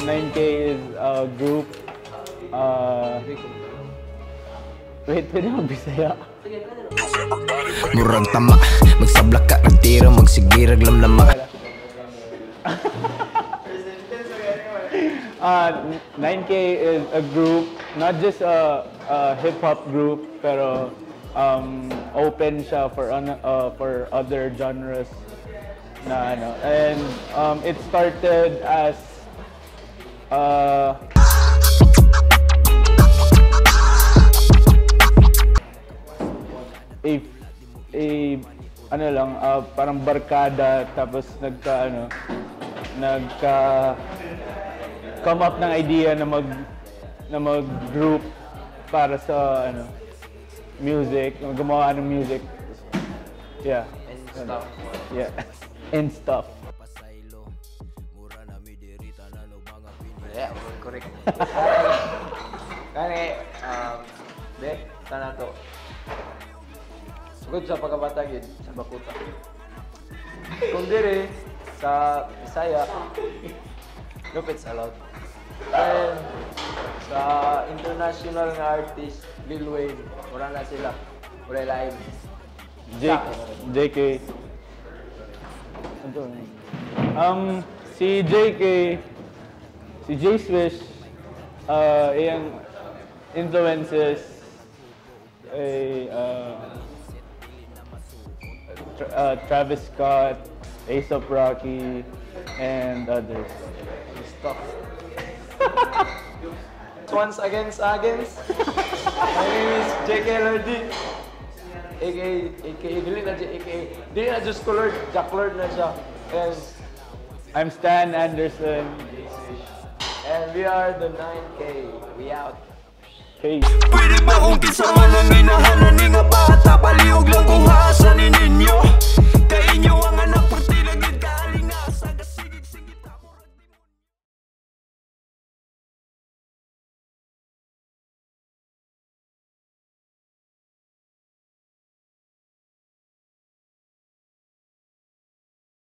9K is a group. Wait, pwede mag-Bisaya? Murag tama, magsablak ka, nagtira, magsigirag lamlama. 9K is a group, not just a hip-hop group, pero open siya for other genres na ano. And it started as ano lang, parang barkada, tapos nagka come up ng idea na mag-group para sa music, gumawa ng music. Yeah. And stuff. Yeah. And stuff. Yeah, correct. Kani, Bek, sana to. Sugod sa pagkabata gid sa Bakuta. Kung dire sa Bisaya, Lupits allowed. And sa international nga artist, Lil Wayne, wala na sila. Wala live. JK. Si JK, si J-Swish, iyang influences ay Travis Scott, A$AP Rocky, and others. Stop. Once against. My name is JK LRD. AKA, dili na just colored, Jack Lord na siya. And I'm Stan Anderson. And we are the 9K. We out. Peace. Pwede ba kung kinsa man ang minahan